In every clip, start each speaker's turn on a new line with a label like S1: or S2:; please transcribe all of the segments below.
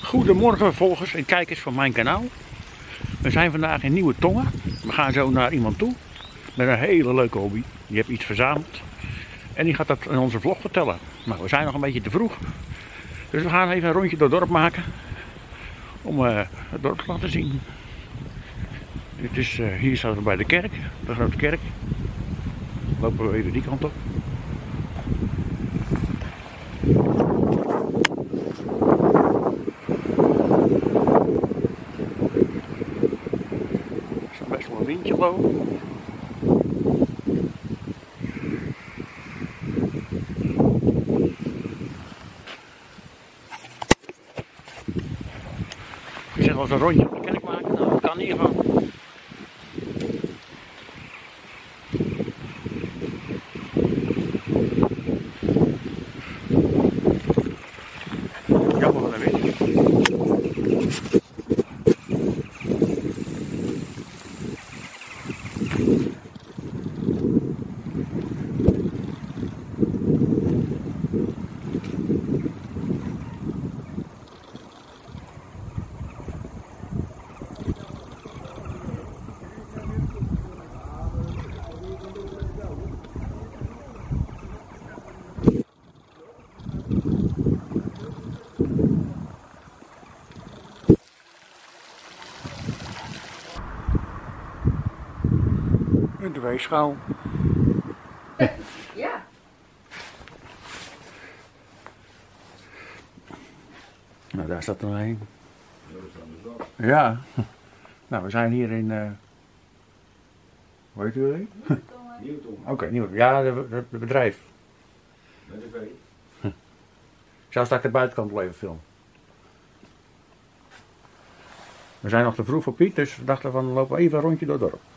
S1: Goedemorgen volgers en kijkers van mijn kanaal. We zijn vandaag in Nieuwe Tongen. We gaan zo naar iemand toe met een hele leuke hobby. Die heeft iets verzameld en die gaat dat in onze vlog vertellen. Maar we zijn nog een beetje te vroeg. Dus we gaan even een rondje door het dorp maken om het dorp te laten zien. Hier staan we bij de kerk, de grote kerk. Lopen we even die kant op. Er staat best wel een windje boven. Ik zeg wel eens een rondje op de kerk maken, nou dat kan in ieder geval. Jammer van de wind. En de weegschaal.
S2: Ja.
S1: Nou, daar staat er nog een. Ja. Nou, we zijn hier in. Hoe heet u alleen? Oké, Nieuwe. Ja, het bedrijf.
S3: Met de V.
S1: Ik zou straks de buitenkant wel even filmen. We zijn nog te vroeg voor Piet, dus we dachten van lopen we even een rondje door het dorp.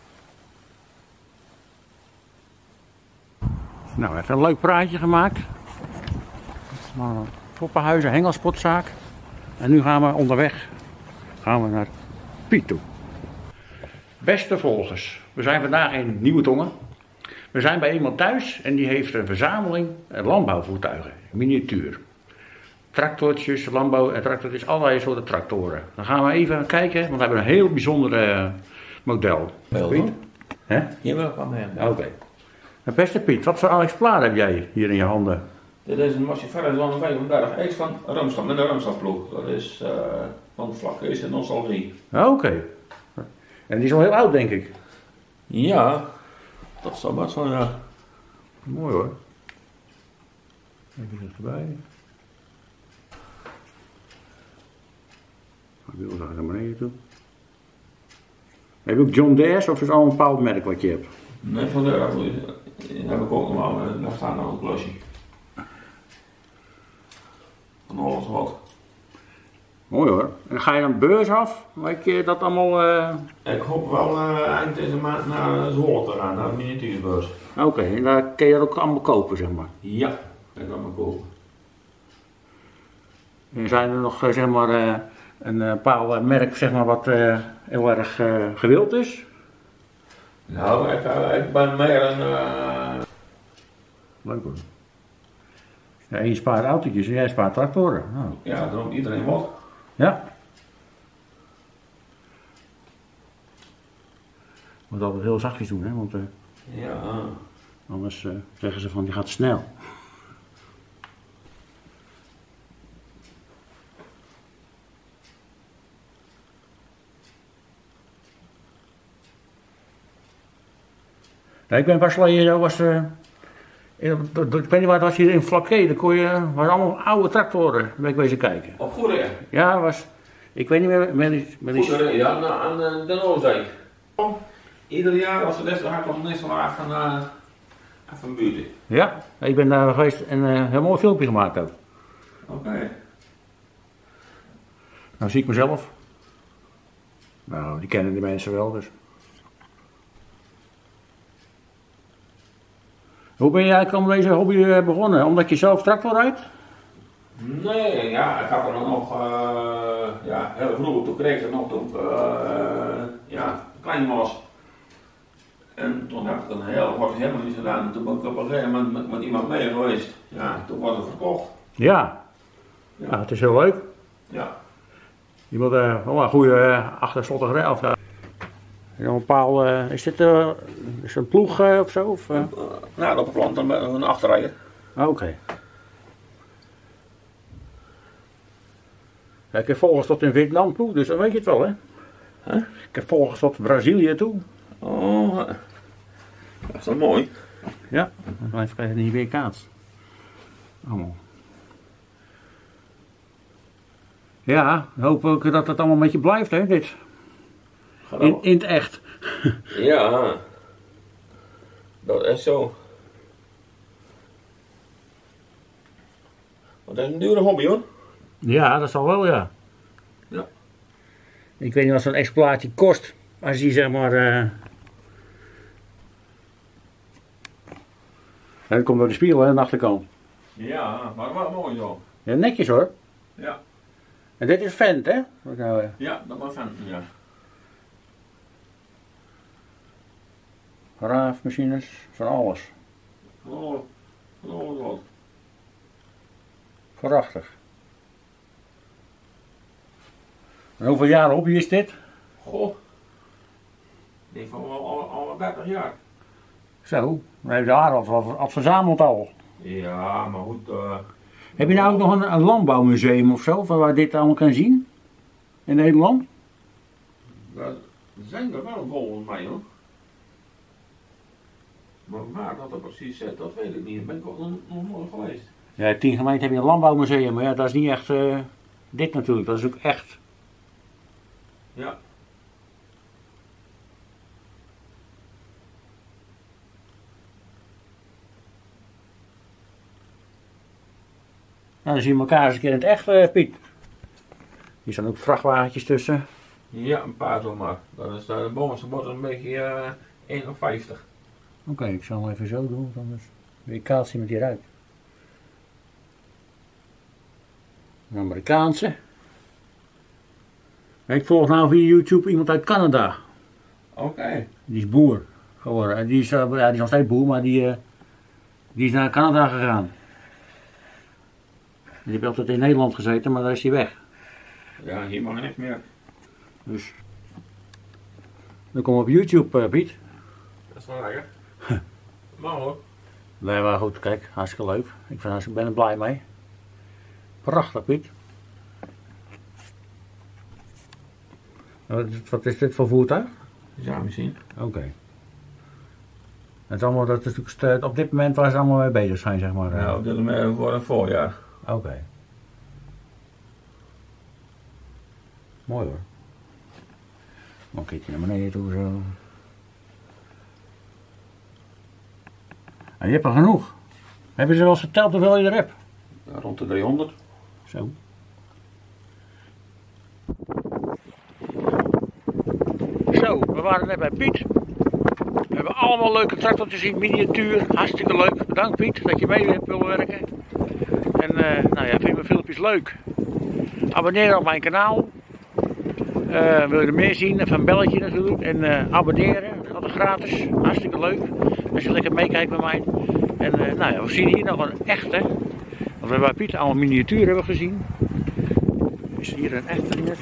S1: Nou, hij heeft een leuk praatje gemaakt. Poppenhuizen, hengelspotzaak. En nu gaan we onderweg naar Piet toe. Beste volgers, we zijn vandaag in Nieuwe Tongen. We zijn bij iemand thuis en die heeft een verzameling landbouwvoertuigen, miniatuur. Tractortjes, landbouw en tractortjes, allerlei soorten tractoren. Dan gaan we even kijken, want we hebben een heel bijzonder model. Piet? Hè?
S3: Hier wil ik van hem.
S1: Oké. Beste Piet, wat voor exemplaar heb jij hier in je handen?
S3: Dit is een Mossiferus 135 X van Rumstad met een Rumstadploeg. Dat is van vlak is en nostalgie.
S1: Oké. En die is al heel oud, denk ik.
S3: Ja, dat zal wat van ja.
S1: Mooi hoor. Even dichterbij. Ik wil zeggen naar beneden toe. Heb je ook John Deere's of is het al een bepaald merk wat je hebt?
S3: Nee, van daar heb ik ook nog maar daar staat nog een klasje. Van alles wat.
S1: Mooi hoor. En ga je dan beurs af? Weet je dat allemaal...
S3: Ik hoop wel eind deze maand naar Zwolle te gaan, naar de miniatuurbeurs.
S1: Oké, en daar kun je dat ook allemaal kopen, zeg maar.
S3: Ja, dat kan ik kopen.
S1: En zijn er nog, zeg maar, een bepaald merk, zeg maar, wat heel erg gewild is?
S3: Nou, ik ben meer een...
S1: Leuk hoor. Ja, en je spaart autootjes en jij spaart tractoren. Nou.
S3: Ja, daarom iedereen wat.
S1: Ja. Moet altijd heel zachtjes doen, hè, want
S3: Ja.
S1: anders zeggen ze van die gaat snel. Nee, ik ben pas geleden, ik weet niet waar het was, hier in Vlakke, daar kon je, was allemaal oude tractoren, daar ben ik wezen kijken.
S3: Op Goederen.
S1: Ja, ik weet niet meer, met die
S3: Goederen, ja, aan de Noordzee. Ieder jaar als we des te hard om niks van even buurten.
S1: Ja, ik ben daar geweest en een heel mooi filmpje gemaakt ook.
S3: Oké.
S1: Nou zie ik mezelf. Nou, die kennen de mensen wel dus. Hoe ben jij eigenlijk aan deze hobby begonnen? Omdat je zelf tractor rijdt?
S3: Nee, ja, ik had er dan nog, ja, heel vroeg, toen kreeg ik nog toen klein was. En toen heb ik een heel kort helemaal niet gedaan. En toen ben ik op een gegeven moment met iemand mee geweest. Ja, toen was het verkocht.
S1: Ja.
S3: Ja.
S1: Nou, het is heel leuk.
S3: Ja.
S1: Je moet wel een goede achterslottige rij. Een paal, is dit is een ploeg of zo? Of,
S3: Nou, op een plant een achterrijder.
S1: Oké. Ja, ik heb volgens tot in Vietnam toe, dus dan weet je het wel, hè?
S3: Huh?
S1: Ik heb volgens tot Brazilië toe.
S3: Oh, dat is wel mooi.
S1: Ja, dan blijft het niet weer kaats. Allemaal. Ja, hoop ook dat het allemaal met je blijft, hè, dit. In het echt.
S3: Ja, dat is zo. Want dat is een dure hobby, hoor.
S1: Ja, dat zal wel, ja.
S3: Ja.
S1: Ik weet niet wat zo'n exploitatie kost. Als die zeg maar... En dat komt door de spiegel, hè, aan de achterkant.
S3: Ja, maar wel mooi zo.
S1: Ja, netjes hoor.
S3: Ja.
S1: En dit is vent, hè?
S3: Ja, dat was Venten, ja.
S1: Raafmachines, van alles.
S3: Oh, wat.
S1: Prachtig. En hoeveel jaar hobby is dit?
S3: Goh. Ik denk van wel al 30 jaar.
S1: Zo, dan heb je daar al verzameld al.
S3: Ja, maar goed.
S1: Heb je nou ook nog een landbouwmuseum of zo, van waar dit allemaal kan zien? In Nederland?
S3: Dat zijn er wel volgens mij, hoor. Maar waar dat er precies zit, dat weet ik niet. Daar ben ik ook nog nooit geweest.
S1: Ja, in 10 gemeenten heb je een landbouwmuseum, maar ja, dat is niet echt dit natuurlijk, dat is ook echt.
S3: Ja.
S1: Nou, dan zien we elkaar eens een keer in het echt, Piet. Hier staan ook vrachtwagentjes tussen.
S3: Ja, een paar zomaar. Dat is de bovenste bord een beetje 1,50.
S1: Oké, ik zal hem even zo doen, want anders weer kaatsen met die ruit. Een Amerikaanse. Ik volg nou via YouTube iemand uit Canada.
S3: Oké.
S1: Die is boer geworden. Die is nog steeds boer, maar die is naar Canada gegaan. Die heeft altijd in Nederland gezeten, maar daar is hij weg.
S3: Ja, hier mag niks meer.
S1: Dus. Dan kom op YouTube, Piet.
S3: Dat is wel lekker. Maar hoor.
S1: Nee, maar goed, kijk, hartstikke leuk. Ik ben er blij mee. Prachtig, Piet. Wat is dit voor voertuig?
S3: Ja, misschien.
S1: Oké. Het is allemaal, dat is natuurlijk op dit moment waar ze allemaal mee bezig zijn, zeg maar.
S3: Ja, op dit moment voor een voorjaar.
S1: Oké. Mooi hoor. Dan kijk je naar beneden toe zo. En je hebt er genoeg. Hebben ze wel eens verteld hoeveel je er hebt?
S3: Ja, rond de 300.
S1: Zo. Zo, we waren net bij Piet. We hebben allemaal leuke tractortjes in miniatuur. Hartstikke leuk. Bedankt Piet dat je mee hebt willen werken. En nou ja, vind je mijn filmpjes leuk? Abonneer op mijn kanaal. Wil je er meer zien? Even een belletje natuurlijk. En abonneren. Dat is altijd gratis. Hartstikke leuk. Als je lekker meekijkt met mij. En nou ja, we zien hier nog een echte. Want we hebben bij Piet allemaal miniatuur hebben gezien. Is hier een echte net.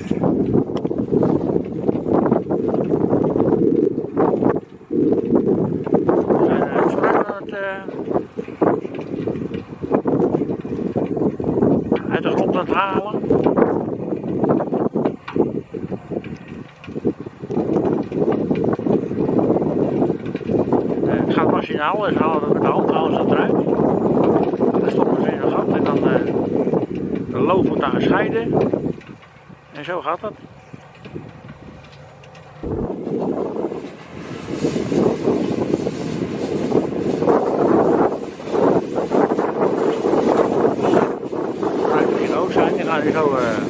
S1: Uit de grond aan het halen. Het gaat machinaal, dus halen we met de hand halen ze het eruit. Dan stoppen ze in een gat en dan de loof wordt dan gescheiden. En zo gaat dat. Die gaan hier zo